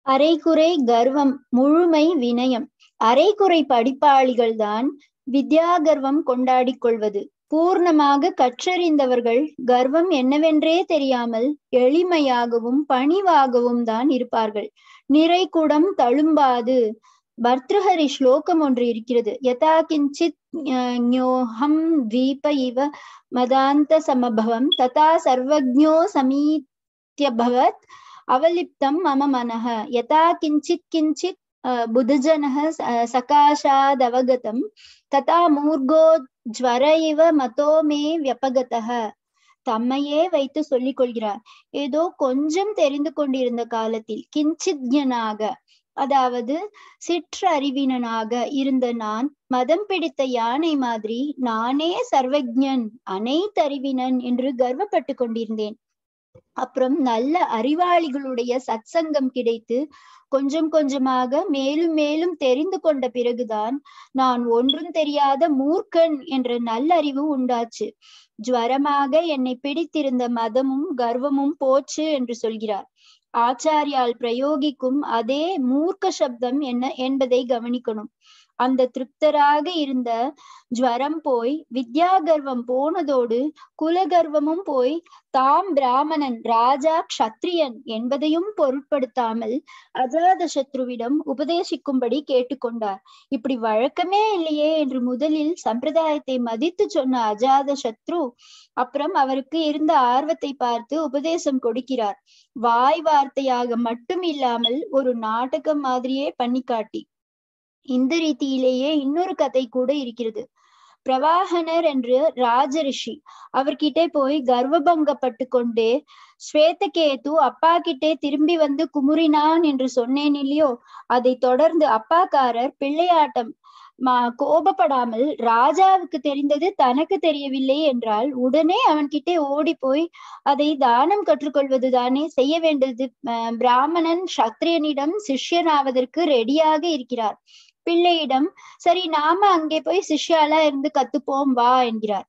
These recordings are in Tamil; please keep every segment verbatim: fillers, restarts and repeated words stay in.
அரைகுறை கர்வம், முழுமை வினயம். அரைகுறை படிப்பாளிகள்தான் வித்யாகர்வம் கொண்டாடிக் கொள்வது. பூர்ணமாக கற்றறிந்தவர்கள் கர்வம் என்னவென்றே தெரியாமல் எளிமையாகவும் பணிவாகவும் தான் இருப்பார்கள். நிறைகுடம் தழும்பாது. பர்த்ருஹரி ஸ்லோகம் ஒன்று இருக்கிறது. யதா கிஞ்சித் ஞோஹம் தீப இவ மதாந்த சமபவம் ததா சர்வஜ்ஞோ சமீத்யபவத் அவலிப்தம் மம மனஹ யதா கிஞ்சித் கிஞ்சித் புதஜனஹ சகாஷாதவகதம் ததா மூர்கோ ஜ்வர இவ மதோ மே வியபகதஹ. தம்மையே வைத்து சொல்லிக் கொள்கிறார். ஏதோ கொஞ்சம் தெரிந்து கொண்டிருந்த காலத்தில் கிஞ்சித்ஞனாக, அதாவது சிற்றறிவினனாக இருந்த நான் மதம் பிடித்த யானை மாதிரி நானே சர்வஜன், அனைத்தறிவினன் என்று கர்வப்பட்டு கொண்டிருந்தேன். அப்புறம் நல்ல அறிவாளிகளுடைய சத்சங்கம் கிடைத்து கொஞ்சம் கொஞ்சமாக மேலும் மேலும் தெரிந்து கொண்ட பிறகுதான் நான் ஒன்றும் தெரியாத மூர்க்கன் என்ற நல்லறிவு உண்டாச்சு. ஜுவரமாக என்னை பிடித்திருந்த மதமும் கர்வமும் போச்சு என்று சொல்கிறார். ஆச்சாரியால் பிரயோகிக்கும் அதே மூர்க்க சப்தம் என்ன என்பதை கவனிக்கணும். அந்த திருப்தராக இருந்த ஜுவரம் போய் வித்யாகர்வம் போனதோடு குலகர்வமும் போய் தாம் பிராமணன், ராஜா, க்ஷத்ரியன் என்பதையும் பொருட்படுத்தாமல் அஜாத சத்ருவிடம் உபதேசிக்கும்படி கேட்டுக்கொண்டார். இப்படி வழக்கமே இல்லையே என்று முதலில் சம்பிரதாயத்தை மதித்து சொன்ன அஜாத சத்ரு அப்புறம் அவருக்கு இருந்த ஆர்வத்தை பார்த்து உபதேசம் கொடுக்கிறார். வாய் வார்த்தையாக மட்டும் இல்லாமல் ஒரு நாடகம் மாதிரியே பண்ணி காட்டி. இந்த ரீதியிலேயே இன்னொரு கதை கூட இருக்கிறது. பிரவாகனர் என்று ராஜரிஷி, அவர்கிட்ட போய் கர்வபங்கப்பட்டு கொண்டே ஸ்வேதகேது அப்பா கிட்டே திரும்பி வந்து குமுறினான் என்று சொன்னேன் இல்லையோ, அதை தொடர்ந்து அப்பாக்காரர் பிள்ளையாட்டம் மா கோபப்படாமல் ராஜாவுக்கு தெரிந்தது தனக்கு தெரியவில்லை என்றால் உடனே அவன்கிட்டே ஓடி போய் அதை தானம் கற்றுக்கொள்வது தானே செய்ய வேண்டியது. பிராமணன் சத்திரியனிடம் சிஷ்யனாவதற்கு ரெடியாக இருக்கிறார். பிள்ளையிடம் சரி நாம அங்கே போய் சிஷ்யாலா இருந்து கத்துப்போம் வா என்கிறார்.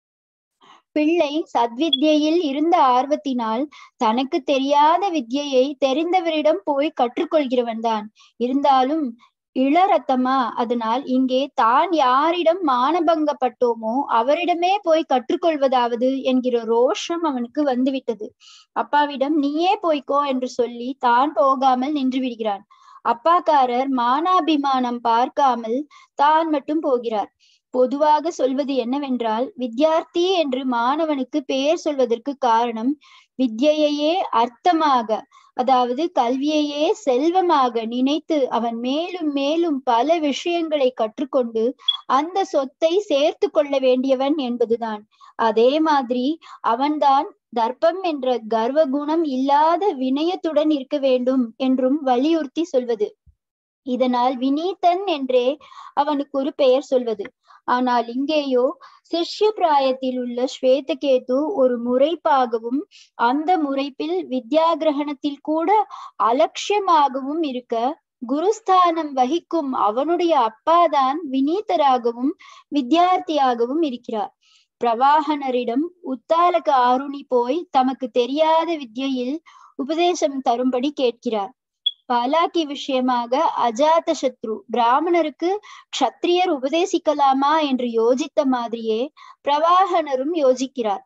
பிள்ளை சத்வித்யில் இருந்த ஆர்வத்தினால் தனக்கு தெரியாத வித்யை தெரிந்தவரிடம் போய் கற்றுக்கொள்கிறவன் தான். இருந்தாலும் இளரத்தமா, அதனால் இங்கே தான் யாரிடம் மானபங்கப்பட்டோமோ அவரிடமே போய் கற்றுக்கொள்வதாவது என்கிற ரோஷம் அவனுக்கு வந்துவிட்டது. அப்பாவிடம் நீயே போய்க்கோ என்று சொல்லி தான் போகாமல் நின்று விடுகிறான். அப்பாக்காரர் மானாபிமானம் பார்க்காமல் தான் மட்டும் போகிறார். பொதுவாக சொல்வது என்னவென்றால், வித்யார்த்தி என்று மாணவனுக்கு பெயர் சொல்வதற்கு காரணம் வித்யையே அர்த்தமாக, அதாவது கல்வியையே செல்வமாக நினைத்து அவன் மேலும் மேலும் பல விஷயங்களை கற்றுக்கொண்டு அந்த சொத்தை சேர்த்து கொள்ள வேண்டியவன் என்பதுதான். அதே மாதிரி அவன்தான் தர்ப்பம் என்ற கர்வ குணம் இல்லாத வினயத்துடன் இருக்க வேண்டும் என்றும் வலியுறுத்தி சொல்வது. இதனால் வினீதன் என்றே அவனுக்கு ஒரு பெயர் சொல்வது. ஆனால் இங்கேயோ சிஷ்ய பிராயத்தில் உள்ள ஸ்வேதகேது ஒரு முறைப்பாகவும் அந்த முறைப்பில் வித்யாகிரகணத்தில் கூட அலட்சியமாகவும் இருக்க, குருஸ்தானம் வகிக்கும் அவனுடைய அப்பாதான் வினீதராகவும் வித்யார்த்தியாகவும் இருக்கிறார். பிரவாகனரிடம் உத்தாலக ஆருணி போய் தமக்கு தெரியாத வித்யில் உபதேசம் தரும்படி கேட்கிறார். பாலாக்கி விஷயமாக அஜாத சத்ரு பிராமணருக்கு க்ஷத்ரியர் உபதேசிக்கலாமா என்று யோசித்த மாதிரியே பிரவாகனரும் யோசிக்கிறார்.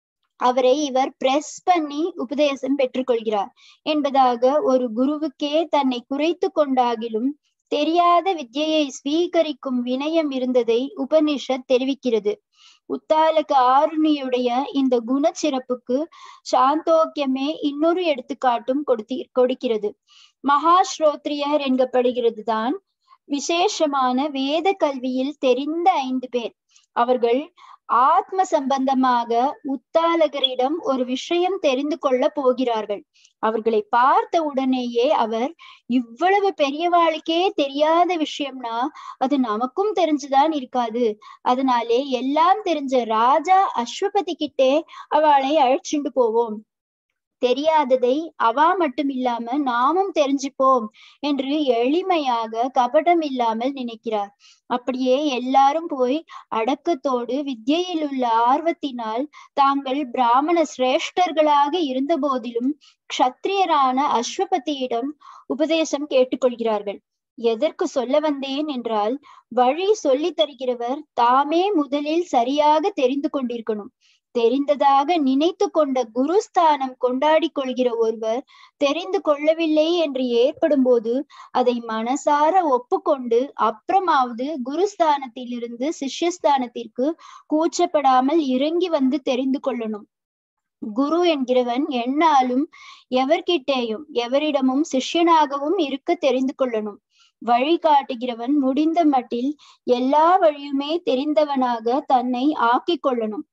அவரை இவர் பிரஸ் பண்ணி உபதேசம் பெற்றுக்கொள்கிறார் என்பதாக ஒரு குருவுக்கே தன்னை குறைத்து கொண்டாகிலும் தெரியாத வித்யை ஸ்வீகரிக்கும் வினயம் இருந்ததை உபனிஷத் தெரிவிக்கிறது. உத்தாலக ஆருணியுடைய இந்த குணச்சிறப்புக்கு சாந்தோக்கியமே இன்னொரு எடுத்துக்காட்டும் கொடுத்தி கொடுக்கிறது. மகாஸ்ரோத்ரியர் என்கப்படுகிறது தான் விசேஷமான வேத கல்வியில் தெரிந்த ஐந்து பேர். அவர்கள் ஆத்ம சம்பந்தமாக உத்தாலகரிடம் ஒரு விஷயம் தெரிந்து கொள்ள போகிறார்கள். அவர்களை பார்த்த உடனேயே அவர், இவ்வளவு பெரியவாளுக்கே தெரியாத விஷயம்னா அது நமக்கும் தெரிஞ்சுதான் இருக்காது, அதனாலே எல்லாம் தெரிஞ்ச ராஜா அஸ்வபதி கிட்டே அவளை அழைச்சிண்டு போவோம். தெரியாததை அவா மட்டும் இல்லாம நாமும் தெரிஞ்சுப்போம் என்று எளிமையாக கபடம் இல்லாமல் நினைக்கிறார். அப்படியே எல்லாரும் போய் அடக்கத்தோடு வித்யையில் உள்ள ஆர்வத்தினால் தாங்கள் பிராமண சிரேஷ்டர்களாக இருந்த போதிலும் க்ஷத்ரியரான அஸ்வபதியிடம் உபதேசம் கேட்டுக்கொள்கிறார்கள். எதற்கு சொல்ல வந்தேன் என்றால், வழி சொல்லி தருகிறவர் தாமே முதலில் சரியாக தெரிந்து கொண்டிருக்கணும். தெரிந்ததாக நினைத்து கொண்ட குருஸ்தானம் கொண்டாடி கொள்கிற ஒருவர் தெரிந்து கொள்ளவில்லை என்று ஏற்படும் போது அதை மனசார ஒப்புக்கொண்டு அப்புறமாவது குருஸ்தானத்தில் இருந்து சிஷ்யஸ்தானத்திற்கு கூச்சப்படாமல் இறங்கி வந்து தெரிந்து கொள்ளணும். குரு என்கிறவன் எந்நாளும் எவர்கிட்டேயும் எவரிடமும் சிஷ்யனாகவும் இருக்க தெரிந்து கொள்ளணும். வழி காட்டுகிறவன் முடிந்த மட்டில் எல்லா வழியுமே தெரிந்தவனாக தன்னை ஆக்கி கொள்ளணும்.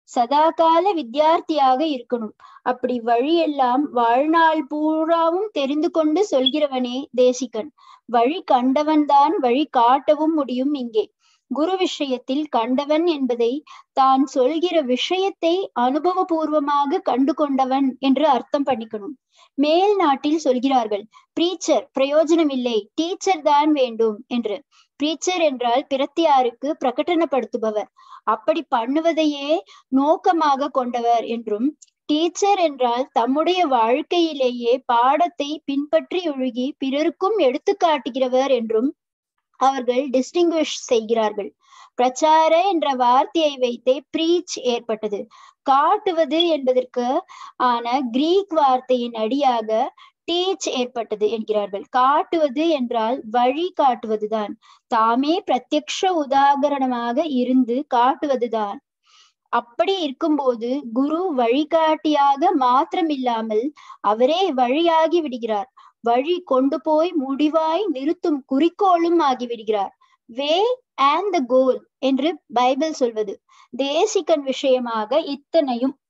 சதாகால வித்தியார்த்தியாக இருக்கணும். அப்படி வழியெல்லாம் வாழ்நாள் பூராவும் தெரிந்து கொண்டு சொல்கிறவனே தேசிகன். வழி கண்டவன் தான் வழி காட்டவும் முடியும். இங்கே குரு விஷயத்தில் கண்டவன் என்பதை தான் சொல்கிற விஷயத்தை அனுபவபூர்வமாக கண்டு கொண்டவன் என்று அர்த்தம் பண்ணிக்கணும். மேல் நாட்டில் சொல்கிறார்கள், பிரீச்சர் பிரயோஜனம் இல்லை, டீச்சர் தான் வேண்டும் என்று. பிரீச்சர் என்றால் பிரத்தியாருக்கு பிரகடனப்படுத்துபவர், அப்படி பண்ணுவதையே நோக்கமாக கொண்டவர் என்றும், டீச்சர் என்றால் தம்முடைய வாழ்க்கையிலேயே பாடத்தை பின்பற்றி ஒழுகி பிறருக்கும் எடுத்து காட்டுகிறவர் என்றும் அவர்கள் டிஸ்டிங்விஷ் செய்கிறார்கள். பிரச்சார என்ற வார்த்தையை வைத்தே பிரீச் ஏற்பட்டது. காட்டுவது என்பதற்கு ஆன கிரீக் வார்த்தையின் அடியாக டீச் ஏற்பட்டது என்கிறார்கள். காட்டுவது என்றால் வழி காட்டுவதுதான், தாமே பிரத்யக்ஷ உதாகரணமாக இருந்து காட்டுவதுதான். அப்படி இருக்கும்போது குரு வழிகாட்டியாக மாத்திரமில்லாமல் அவரே வழியாகி விடுகிறார். வழி கொண்டு போய் முடிவாய் நிறுத்தும் குறிக்கோளும் ஆகிவிடுகிறார். வே அண்ட் த கோல் என்று பைபிள் சொல்வது. தேசிகன் விஷயமாக இத்தனையும்